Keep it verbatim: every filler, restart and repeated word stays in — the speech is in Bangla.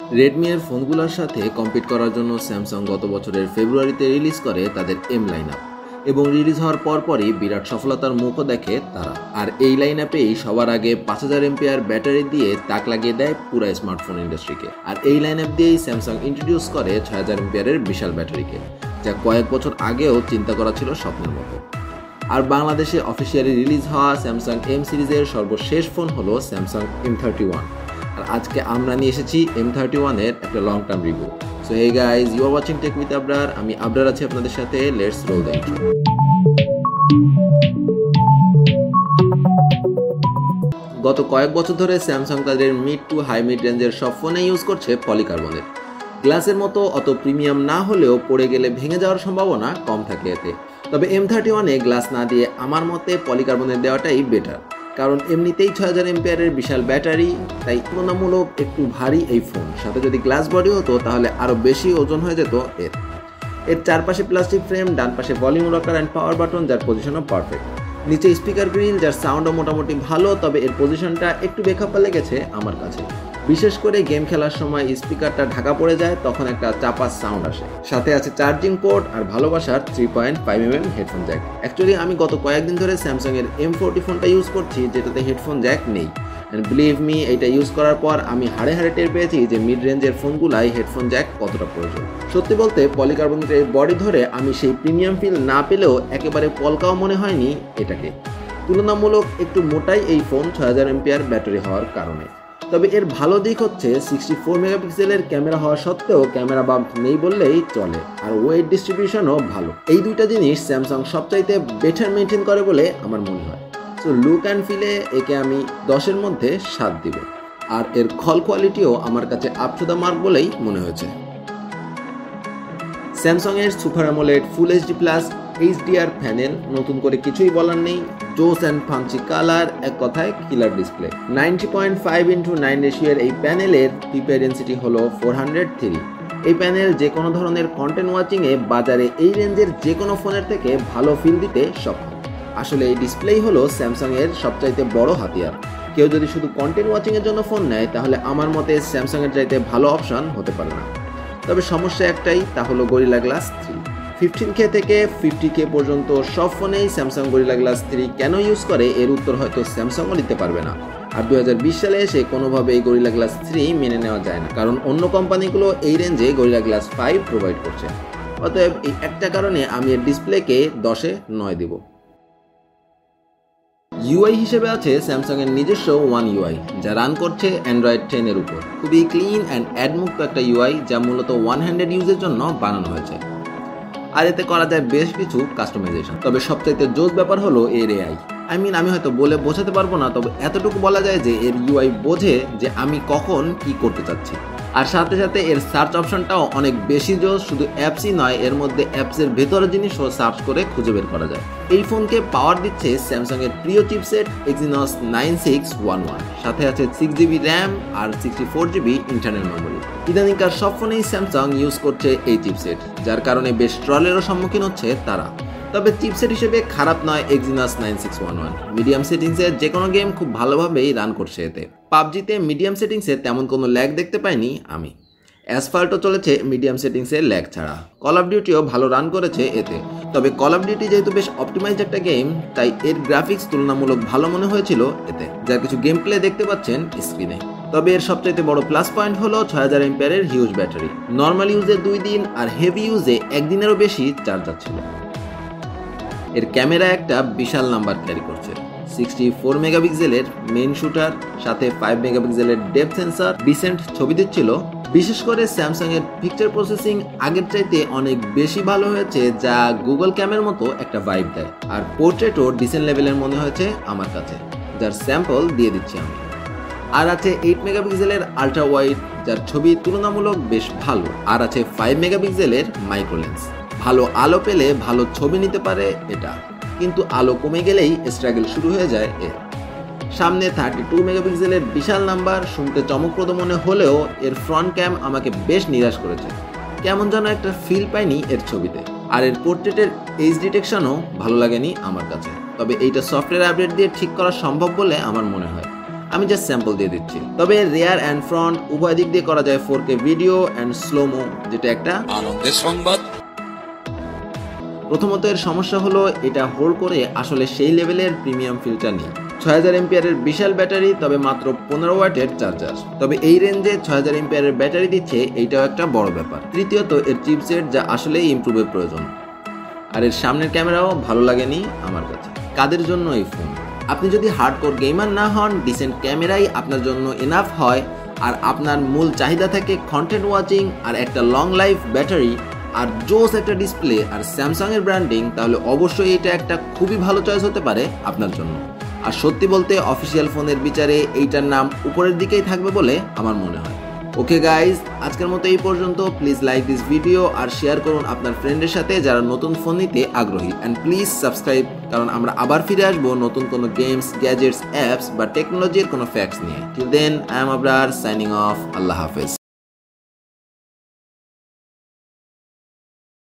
রেডমি এর ফোনগুলোর সাথে কম্পিট করার জন্য স্যামসাং গত বছরের ফেব্রুয়ারিতে রিলিজ করে তাদের এম লাইন আপ, এবং রিলিজ হওয়ার পরপরই বিরাট সফলতার মুখও দেখে তারা। আর এই লাইন আপেই সবার আগে পাঁচ হাজার এমপিআর ব্যাটারি দিয়ে তাক লাগিয়ে দেয় পুরো স্মার্টফোন ইন্ডাস্ট্রিকে। আর এই লাইন আপ দিয়েই স্যামসাং ইন্ট্রোডিউস করে ছয় হাজার এমপিআরের বিশাল ব্যাটারিকে, যা কয়েক বছর আগেও চিন্তা করা ছিল স্বপ্নের মতো। আর বাংলাদেশে অফিসিয়ালি রিলিজ হওয়া স্যামসাং এম সিরিজের সর্বশেষ ফোন হলো স্যামসাং এম থার্টি ওয়ান। আর আজকে আমরা নিয়ে এসেছি এম থার্টি ওয়ানের একটা long term review. So hey guys, you are watching tech with Abrar. আমি আবরার আছি আপনাদের সাথে। Let's roll the intro. গত কয়েক বছর ধরে স্যামসাং তাদের মিড টু হাই মিড রেঞ্জের সব ফোনে ইউজ করছে পলিকার্বনের। গ্লাসের মতো অত প্রিমিয়াম না হলেও পড়ে গেলে ভেঙে যাওয়ার সম্ভাবনা কম থাকে এতে। তবে এম থার্টি ওয়ানে গ্লাস না দিয়ে আমার মতে পলিকার্বনের দেওয়াটাই বেটার, কারণ এমনিতেই ছয় হাজার এমপিআরের বিশাল ব্যাটারি, তাই তুলনামূলক একটু ভারী এই ফোন। সাথে যদি গ্লাস বডি হতো তাহলে আরও বেশি ওজন হয়ে যেত এর। এর চারপাশে প্লাস্টিক ফ্রেম, ডান পাশে volume rocker and power button, যার পজিশনও পারফেক্ট। নিচে স্পিকার গ্রিল, যার সাউন্ডও মোটামুটি ভালো, তবে এর পজিশনটা একটু বেখাপ্পা লেগেছে আমার কাছে। বিশেষ করে গেম খেলার সময় স্পিকারটা ঢাকা পড়ে যায়, তখন একটা চাপা সাউন্ড আসে। সাথে আছে চার্জিং পোর্ট আর ভালোবাসার three point five M M headphone jack. Actually আমি গত কয়েকদিন ধরে স্যামসাং এর এম ফোরটি ফোনটা ইউজ করছি, যেটাতে হেডফোন জ্যাক নেই। অ্যান্ড বিলিভ মি, এটা ইউজ করার পর আমি হাড়ে হাড়ে টের পেয়েছি যে মিড রেঞ্জের ফোনগুলাই হেডফোন জ্যাক কতটা প্রয়োজন। সত্যি বলতে পলিকার্বনেটের বডি ধরে আমি সেই প্রিমিয়াম ফিল না পেলেও একেবারে পলকাও মনে হয়নি এটাকে। তুলনামূলক একটু মোটাই এই ফোন ছয় হাজার এমপিআর ব্যাটারি হওয়ার কারণে। তবে এর ভালো দিক হচ্ছে সিক্সটি ফোর মেগাপিক্সেলের ক্যামেরা হওয়া সত্ত্বেও ক্যামেরা বাম্প নেই বললেই চলে, আর ওয়েট ডিস্ট্রিবিউশনও ভালো। এই দুইটা জিনিস স্যামসাং সবচাইতে বেটার মেনটেন করে বলে আমার মনে হয়। সো লুক অ্যান্ড ফিলে একে আমি দশের মধ্যে সাত দিব। আর এর কল কোয়ালিটিও আমার কাছে আপ টু দ্য মার্ক বলেই মনে হয়েছে। স্যামসাং এর super AMOLED full HD plus HDR panel, নতুন করে কিছুই বলার নেই। জোস অ্যান্ড ফাংচি কালার, এক কথায় killer display. Ninety point five into nine রেশিওর এই প্যানেলের পিপিআই ডেন্সিটি হলো ফোর হান্ড্রেড থ্রি। এই প্যানেল যে কোনো ধরনের কন্টেন্ট ওয়াচিংয়ে বাজারে এই রেঞ্জের যে কোনো ফোনের থেকে ভালো ফিল দিতে সক্ষম। আসলে এই ডিসপ্লেই হলো স্যামসাং এর সবচাইতে বড় হাতিয়ার। কেউ যদি শুধু কন্টেন্ট ওয়াচিংয়ের জন্য ফোন নেয়, তাহলে আমার মতে স্যামসাং এর চাইতে ভালো অপশন হতে পারে না। তবে সমস্যা একটাই, তা হলো Gorilla Glass three. Fifteen K থেকে ফিফটি কে পর্যন্ত সব ফোনেই স্যামসাং গরিলা গ্লাস থ্রি কেন ইউজ করে, এর উত্তর হয়তো স্যামসাংও দিতে পারবে না। আর দু হাজার বিশ সালে এসে কোনোভাবে এই গরিলা গ্লাস থ্রি মেনে নেওয়া যায় না, কারণ অন্য কোম্পানিগুলো এই রেঞ্জে গরিলা গ্লাস ফাইভ প্রোভাইড করছে। অতএব এই একটা কারণে আমি এর ডিসপ্লেকে দশে নয় দিব। ইউআই হিসেবে আছে স্যামসাং এর নিজস্ব ওয়ান ইউআই, যা রান করছে অ্যান্ড্রয়েড টেন এর উপর। খুবই ক্লিন অ্যান্ড অ্যাডমুক্ত একটা ইউআই, যা মূলত ওয়ান হ্যান্ডেড ইউজের জন্য বানানো হয়েছে। আর এতে করা যায় বেশ কিছু কাস্টমাইজেশন। তবে সবচাইতে জোস ব্যাপার হলো এর এআই। আই মিন আমি হয়তো বলে বোঝাতে পারবো না, তবে এতটুকু বলা যায় যে এর ইউআই বোঝে যে আমি কখন কি করতে চাচ্ছি। আর সাথে সাথে এর সার্চ অপশনটাও অনেক বেশি জোস। শুধু অ্যাপসই নয়, এর মধ্যে অ্যাপসের ভেতরের জিনিসও সার্চ করে খুঁজে বের করা যায়। এই ফোনকে পাওয়ার দিচ্ছে স্যামসাং এর প্রিয় chipset Exynos nine six one one. সাথে আছে সিক্স জিবি র্যাম আর sixty four GB internal memory. ইদানিংকার সব ফোনেই স্যামসাং ইউজ করছে এই চিপসেট, যার কারণে বেশ ট্রলেরও সম্মুখীন হচ্ছে তারা। তবে চিপসেট হিসেবে খারাপ নয় Exynos nine six one one. Medium সেটিংসে যে কোনো গেম খুব ভালোভাবেই রান করছে এতে। পাবজিতে মিডিয়াম সেটিংসে তেমন কোনো ল্যাগ দেখতে পাইনি আমি। অ্যাসফাল্টও চলেছে মিডিয়াম সেটিংসে ল্যাগ ছাড়া। কল অফ ডিউটিও ভালো রান করেছে এতে। তবে কল অফ ডিউটি যেহেতু বেশ অপটিমাইজড একটা গেম, তাই এর গ্রাফিক্স তুলনামূলক ভালো মনে হয়েছিল এতে, যার কিছু গেম প্লে দেখতে পাচ্ছেন স্ক্রিনে। তবে এর সবচাইতে বড় প্লাস পয়েন্ট হলো ছয় হাজার এমপিআরের হিউজ ব্যাটারি। নর্মাল ইউজে দুই দিন আর হেভি ইউজে একদিনেরও বেশি চার্জার ছিল। এর ক্যামেরা একটা বিশাল নাম্বার ক্যারি করছে। সিক্সটি ফোর মেগাপিক্সেলের মেইন শুটার, সাথে ফাইভ মেগাপিক্সেলের ডেপথ সেন্সর ডিসেন্ট ছবি দিচ্ছিল। বিশেষ করে স্যামসাং এর পিকচার প্রসেসিং আগের চাইতে অনেক বেশি ভালো হয়েছে, যা গুগল ক্যামের মতো একটা ভাইব দেয়। আর পোর্ট্রেটও ডিসেন্ট লেভেলের মনে হয়েছে আমার কাছে, যার স্যাম্পল দিয়ে দিচ্ছি আমি। আর আছে এইট মেগাপিক্সেলের আল্ট্রা ওয়াইড, যার ছবি তুলনামূলক বেশ ভালো। আর আছে ফাইভ মেগাপিক্সেলের মাইক্রো লেন্স। ভালো আলো পেলে ভালো ছবি নিতে পারে এটা, কিন্তু আলো কমে গেলেই স্ট্রাগল শুরু হয়ে যায় এর। সামনে থার্টি টু মেগাপিক্সেলের বিশাল নাম্বার শুনতে চমকপ্রদ মনে হলেও এর ফ্রন্ট ক্যাম আমাকে বেশ নিরাশ করেছে। কেমন যেন একটা ফিল পাইনি এর ছবিতে। আর এর পোর্ট্রেটের এজ ডিটেকশনও ভালো লাগেনি আমার কাছে। তবে এইটা সফটওয়্যার আপডেট দিয়ে ঠিক করা সম্ভব বলে আমার মনে হয়। আমি জাস্ট স্যাম্পল দিয়ে দিচ্ছি। তবে রিয়ার অ্যান্ড ফ্রন্ট উভয় দিক দিয়ে করা যায় four K video and slomo, যেটা একটা আনন্দের সংবাদ। প্রথমত এর সমস্যা হলো এটা হোল্ড করে আসলে সেই লেভেলের প্রিমিয়াম ফিল্টার নেই। ছয় হাজার এমপিয়ারের বিশাল ব্যাটারি, তবে মাত্র পনেরো ওয়াটের চার্জার। তবে এই রেঞ্জে ছয় হাজার এমপিয়ারের ব্যাটারি দিচ্ছে, এইটাও একটা বড় ব্যাপার। তৃতীয়ত এর চিপসেট, যা আসলেই ইমপ্রুভের প্রয়োজন। আর এর সামনের ক্যামেরাও ভালো লাগেনি আমার কাছে। কাদের জন্য এই ফোন? আপনি যদি হার্ডকোর গেমার না হন, ডিসেন্ট ক্যামেরাই আপনার জন্য এনাফ হয়, আর আপনার মূল চাহিদা থাকে কন্টেন্ট ওয়াচিং আর একটা লং লাইফ ব্যাটারি আর জোস একটা ডিসপ্লে আর স্যামসাং এর ব্র্যান্ডিং, তাহলে অবশ্যই এটা একটা খুবই ভালো চয়েস হতে পারে আপনার জন্য। আর সত্যি বলতে অফিসিয়াল ফোনের বিচারে এইটার নাম উপরের দিকেই থাকবে বলে আমার মনে হয়। ওকে গাইজ, আজকের মতো এই পর্যন্ত। প্লিজ লাইক দিস ভিডিও আর শেয়ার করুন আপনার ফ্রেন্ডের সাথে যারা নতুন ফোন নিতে আগ্রহী। অ্যান্ড প্লিজ সাবস্ক্রাইব, কারণ আমরা আবার ফিরে আসবো নতুন কোনো গেমস, গ্যাজেটস, অ্যাপস বা টেকনোলজির কোনো ফ্যাক্টস নিয়ে। Till then, I am Abrar signing off. আল্লাহ হাফেজ।